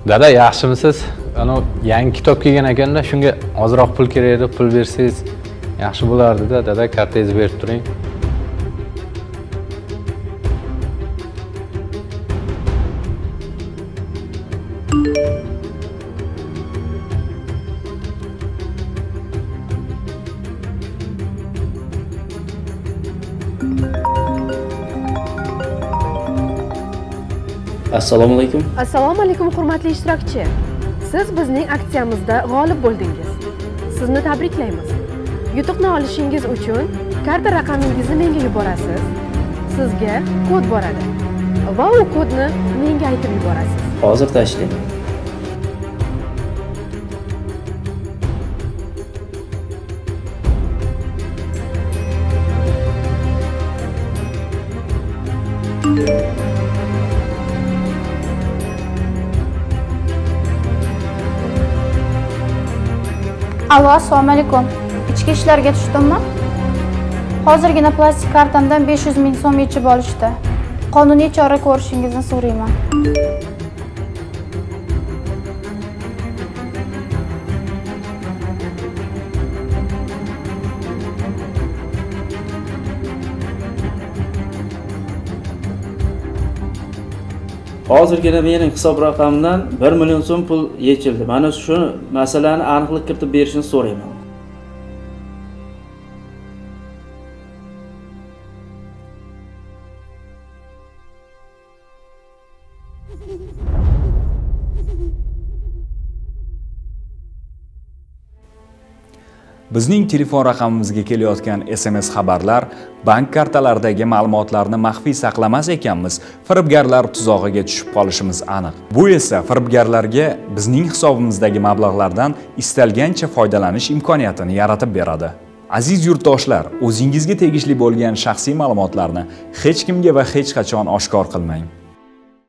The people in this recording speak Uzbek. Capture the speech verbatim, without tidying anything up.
Dada, yaxshimisiz? Ana yangi kitob kelgan ekanda, shunga ozroq pul kerak edi, pul bersangiz yaxshi bo'lardi-da. Dada, kartangizni berib turing. Assalomu alaykum. Assalomu alaykum hurmatli ishtirokchi. Siz bizning aksiyamizda g'olib bo'ldingiz. Sizni tabriklaymiz. Yutuqni olishingiz uchun karta raqamingizni menga yuborasiz. Sizga kod boradi va u kodni menga aytib yuborasiz. Hozir tashlayman. Alo, assalomu alaykum. Ichki ishlarga tushdimmi? Hozirgina plastik kartamdan besh yuz ming so'm yechib olishdi. Qonuniy chora ko'rishingizni so'rayman. Hozirgina mening hisob raqamimdan bir million so'm pul yechildi. Mana shu masalani aniqlik kiritib berishni so'rayman. Bizning telefon raqamimizga kelayotgan S M S xabarlar bank kartalaridagi ma'lumotlarni maxfiy saqlamas ekanmiz, firibgarlar tuzog'iga tushib qolishimiz aniq. Bu esa firibgarlarga bizning hisobimizdagi mablag'lardan istalgancha foydalanish imkoniyatini yaratib beradi. Aziz yurtdoshlar, o'zingizga tegishli bo'lgan shaxsiy ma'lumotlarni hech kimga va hech qachon oshkor qilmang.